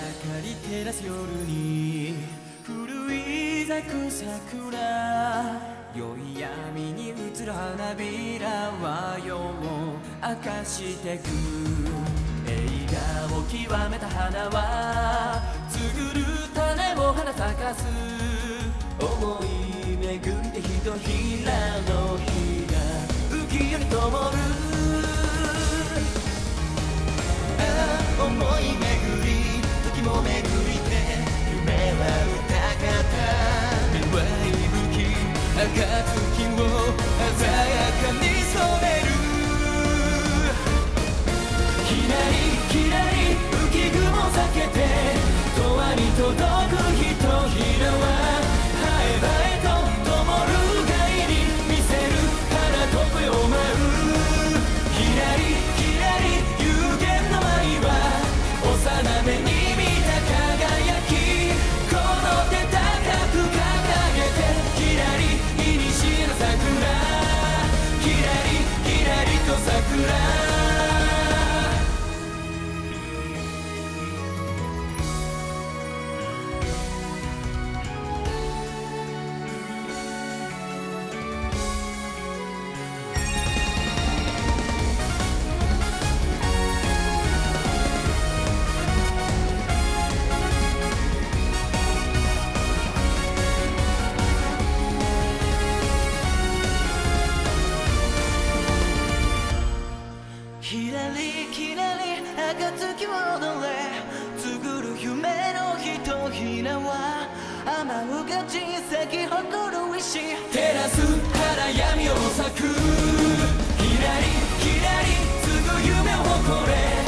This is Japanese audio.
り照らす夜に古い咲く桜、宵闇に映る花びらは夜を明かしてく。映画を極めた花は作る種を花咲かす。思い巡ってひとひらの火が浮世に灯る。思い巡り時も巡りて夢は歌方。芽は息吹暁を鮮やかに染める。ひらりひらり浮雲避けて永遠に届くひとひらは生え生えと灯る帰り見せる花とこよ舞う。ひらりひらり有限の舞は幼めに見た輝き、この手高く掲げてひらり古の桜、ひらりひらりと桜。ひらりひらり暁を踊れ、作る夢のひとひらは雨うがち咲き誇る石、照らす花闇を咲く。ひらりひらり継ぐ夢を誇れ、